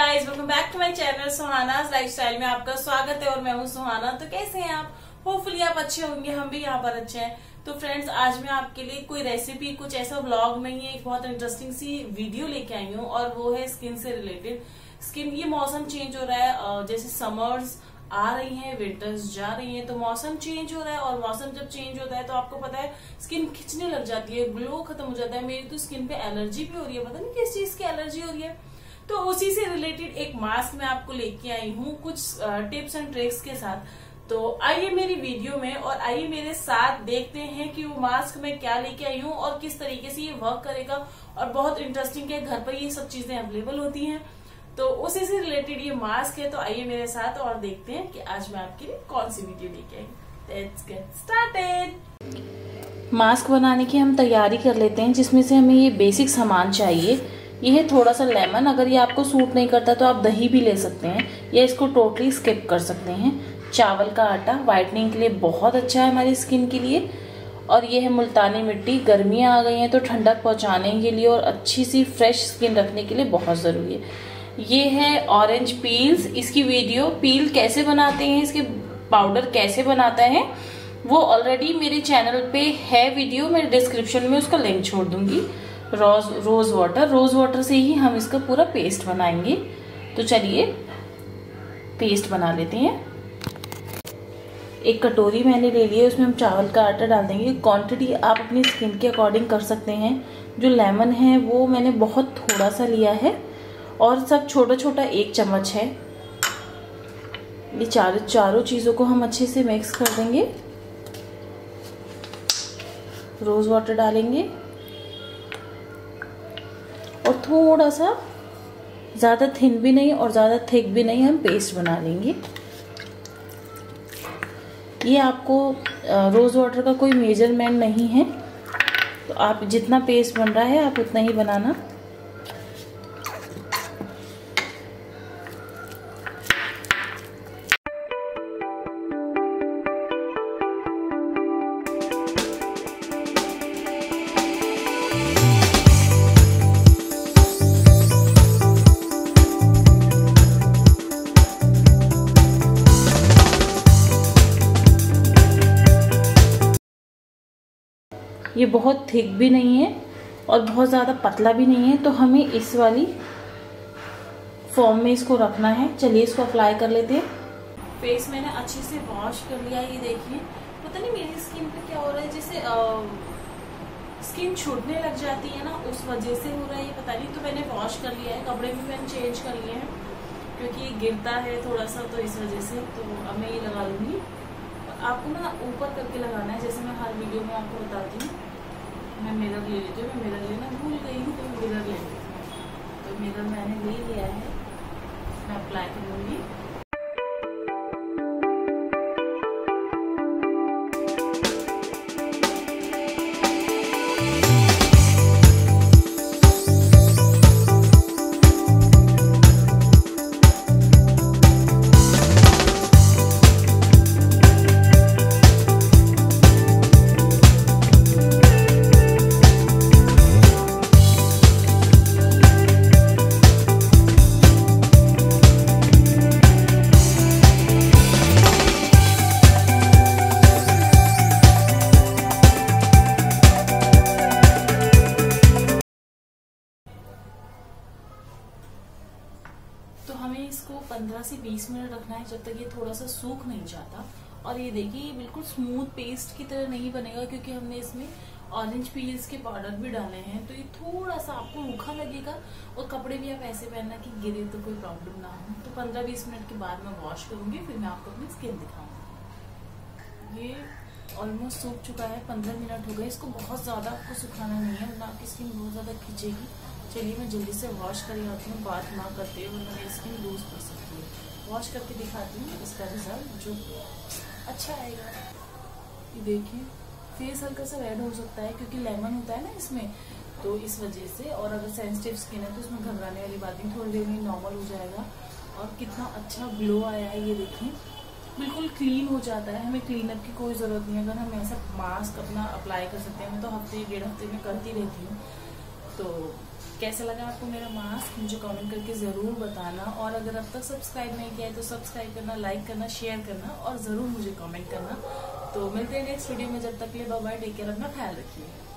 Guys, welcome back to my channel Suhana's lifestyle में आपका स्वागत है और मैं हूं सुहाना। तो कैसे हैं आप? होपफुली आप अच्छे होंगे, हम भी यहाँ पर अच्छे हैं। तो फ्रेंड्स, आज मैं आपके लिए कोई रेसिपी, कुछ ऐसा व्लॉग नहीं है, एक बहुत इंटरेस्टिंग सी वीडियो लेके आई हूँ और वो है स्किन से रिलेटेड। स्किन, ये मौसम चेंज हो रहा है, जैसे समर्स आ रही हैं, विंटर्स जा रही हैं, तो मौसम चेंज हो रहा है। और मौसम जब चेंज होता है तो आपको पता है स्किन खिंचने लग जाती है, ग्लो खत्म हो जाता है। मेरी तो स्किन पे एलर्जी भी हो रही है, पता नहीं किस चीज की एलर्जी हो रही है। तो उसी से रिलेटेड एक मास्क मैं आपको लेके आई हूँ कुछ टिप्स एंड ट्रिक्स के साथ। तो आइए मेरी वीडियो में और आइए मेरे साथ देखते हैं कि वो मास्क मैं क्या लेके आई हूँ और किस तरीके से ये वर्क करेगा। और बहुत इंटरेस्टिंग है, घर पर ये सब चीजें अवेलेबल होती हैं। तो उसी से रिलेटेड ये मास्क है। तो आइए मेरे साथ और देखते हैं कि आज मैं आपके लिए कौन सी वीडियो लेके आई। Let's get started. मास्क बनाने की हम तैयारी कर लेते हैं, जिसमें से हमें ये बेसिक सामान चाहिए। ये है थोड़ा सा लेमन, अगर ये आपको सूट नहीं करता तो आप दही भी ले सकते हैं या इसको टोटली स्किप कर सकते हैं। चावल का आटा वाइटनिंग के लिए बहुत अच्छा है हमारी स्किन के लिए। और ये है मुल्तानी मिट्टी, गर्मियाँ आ गई हैं तो ठंडक पहुँचाने के लिए और अच्छी सी फ्रेश स्किन रखने के लिए बहुत ज़रूरी है। ये है ऑरेंज पील्स, इसकी वीडियो पील कैसे बनाते हैं, इसके पाउडर कैसे बनाता है, वो ऑलरेडी मेरे चैनल पे है वीडियो, मैं डिस्क्रिप्शन में उसका लिंक छोड़ दूंगी। रोज वाटर से ही हम इसका पूरा पेस्ट बनाएंगे। तो चलिए पेस्ट बना लेते हैं। एक कटोरी मैंने ले ली है, उसमें हम चावल का आटा डाल देंगे। क्वांटिटी आप अपनी स्किन के अकॉर्डिंग कर सकते हैं। जो लेमन है वो मैंने बहुत थोड़ा सा लिया है और सब छोटा छोटा 1 चम्मच है। ये चारों चीज़ों को हम अच्छे से मिक्स कर देंगे। रोज वाटर डालेंगे और थोड़ा सा, ज़्यादा थिन भी नहीं और ज़्यादा थिक भी नहीं, हम पेस्ट बना लेंगे। ये आपको रोज़ वाटर का कोई मेजरमेंट नहीं है, तो आप जितना पेस्ट बन रहा है आप उतना ही बनाना। ये बहुत थिक भी नहीं है और बहुत ज़्यादा पतला भी नहीं है, तो हमें इस वाली फॉर्म में इसको रखना है। चलिए इसको अप्लाई कर लेते हैं। फेस मैंने अच्छे से वॉश कर लिया। ये देखिए, पता नहीं मेरी स्किन पे क्या हो रहा है, जैसे स्किन छूटने लग जाती है ना, उस वजह से हो रहा है ये, पता नहीं। तो मैंने वॉश कर लिया है, कपड़े भी मैंने चेंज कर लिए हैं क्योंकि ये गिरता है थोड़ा सा, तो इस वजह से। तो अब मैं ये लगा लूँगी। आपको ना ऊपर करके लगाना है, जैसे मैं हर वीडियो में आपको बताती हूँ। मैं मिरर ले लेती हूँ, मैं मिरर लेना भूल गई हूँ, तो मिरर ले लेती हूँ। तो मिरर मैंने ले लिया है, मैं अप्लाई करूँगी। तो हमें इसको 15 से 20 मिनट रखना है, जब तक ये थोड़ा सा सूख नहीं जाता। और ये देखिए, ये बिल्कुल स्मूथ पेस्ट की तरह नहीं बनेगा क्योंकि हमने इसमें ऑरेंज पील्स के पाउडर भी डाले हैं। तो ये थोड़ा सा आपको रूखा लगेगा और कपड़े भी आप ऐसे पहनना कि गिरे तो कोई प्रॉब्लम ना हो। तो 15-20 मिनट के बाद मैं वॉश करूंगी, फिर मैं आपको अपनी स्किन दिखाऊंगी। ये ऑलमोस्ट सूख चुका है, 15 मिनट हो गए। इसको बहुत ज़्यादा आपको सुखाना नहीं है, वरना आपकी स्किन बहुत ज़्यादा खिंचेगी। चलिए मैं जल्दी से वॉश कर आती हूँ, बात ना करते हुए, वरना मेरी स्किन लूज पड़ सकती है। वॉश करके दिखाती हूँ इसका रिजल्ट जो अच्छा आएगा। ये देखिए, फेस हल्का सा रेड हो सकता है क्योंकि लेमन होता है ना इसमें, तो इस वजह से। और अगर सेंसिटिव स्किन है तो इसमें घबराने वाली बात नहीं, थोड़ी देर में नॉर्मल हो जाएगा। और कितना अच्छा ग्लो आया है, ये देखिए बिल्कुल क्लीन हो जाता है। हमें क्लीनअप की कोई ज़रूरत नहीं है। अगर हम ऐसा मास्क अपना अप्लाई कर सकते हैं, मैं तो हफ्ते 1.5 हफ्ते में करती रहती हूँ। तो कैसा लगा आपको मेरा मास्क मुझे कमेंट करके जरूर बताना, और अगर अब तक सब्सक्राइब नहीं किया है तो सब्सक्राइब करना, लाइक करना, शेयर करना और जरूर मुझे कमेंट करना। तो मिलते हैं नेक्स्ट वीडियो में, जब तक के लिए बाय बाय, टेक केयर, अपना ख्याल रखिए।